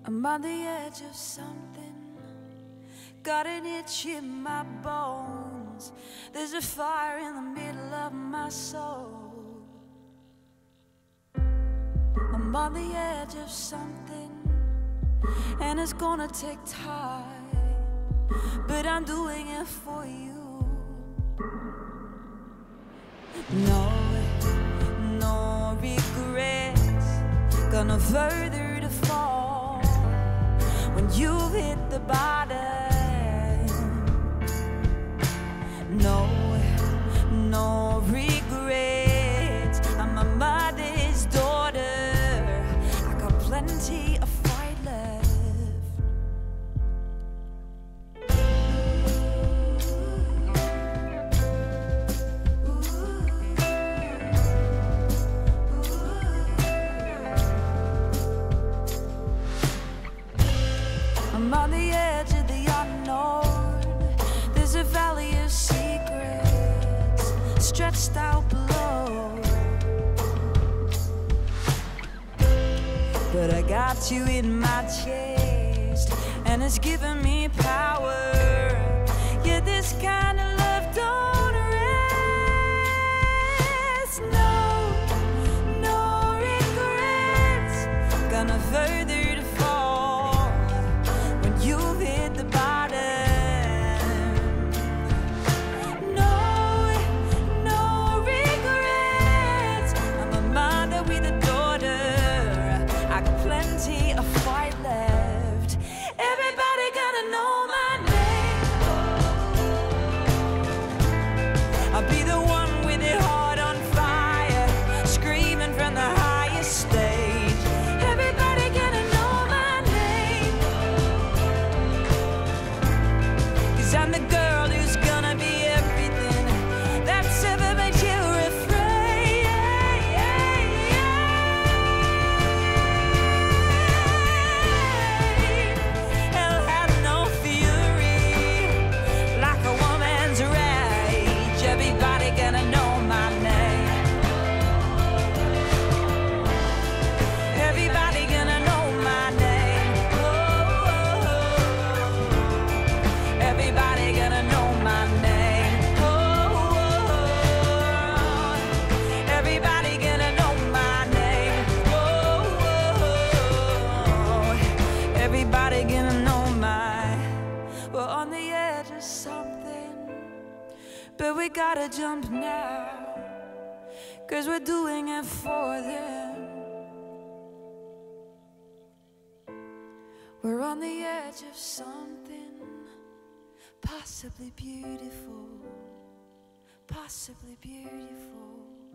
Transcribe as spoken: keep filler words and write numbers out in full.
I'm on the edge of something, got an itch in my bones. There's a fire in the middle of my soul. I'm on the edge of something, and it's gonna take time, but I'm doing it for you. No, no regrets, gonna further to fall when you've hit the bottom. No, no regrets, I'm a mother's daughter, I got plenty of fight left. I'm on the edge of the unknown. There's a valley of secrets stretched out below, but I got you in my chest, and it's giving me power. Yeah, this kind of love don't rest. No, no regrets, gonna further to fall when you've hit the bottom. No, no regrets, I'm a mother with a daughter, I got plenty of fight left. Everybody gotta know my name, I'll be the one with it heart on fire, screaming from the highest stage. Everybody gotta know my name, 'cause I'm the girl who's gonna be everything that's ever made you afraid. Hell have no fury like a woman's rage. Everybody gonna know my name, everybody gonna know my name. Oh, everybody gonna know my name. Oh, everybody gonna know my name. Oh, everybody gonna know my. We're on the edge of something, but we gotta jump now, 'cause we're doing it for them. We're on the edge of something possibly beautiful, possibly beautiful.